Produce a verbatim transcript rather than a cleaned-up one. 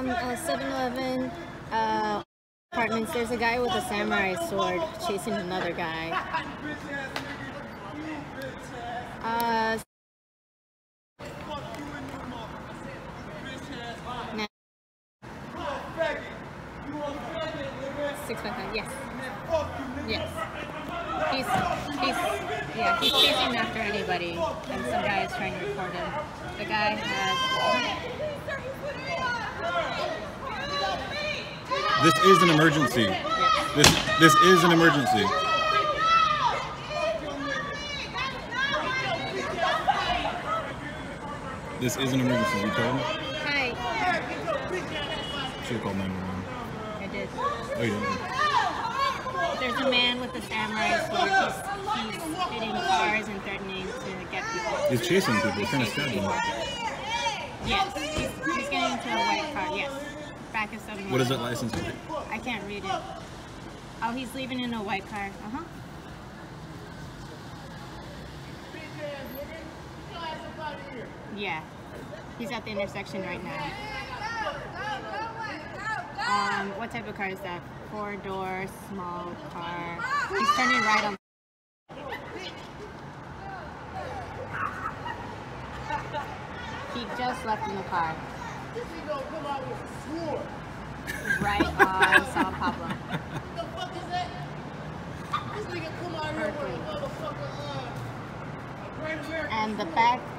um, uh, seven eleven uh, apartments. There's a guy with a samurai sword chasing another guy. Uh, nah. Six by five. Yes. Yes. He's he's yeah he's chasing after anybody, and some guy is trying to record him. The guy has. This is an emergency. Yes. This this is an emergency. This is an emergency. You told him? Hi. Should have called nine one one. I did. Oh, you didn't. There's a man with a samurai sword. He's, he's hitting cars and threatening to get people. He's chasing people. He's trying to stab them. Yes. He's, he's getting into a white car. Yes. Back of seven. What is that license plate? I can't read it. Oh, he's leaving in a white car. Uh huh. Yeah. He's at the intersection right now. Um, what type of car is that? Four door, small car. He's turning right on. He just left in the car. Right on Sao Pablo. And the back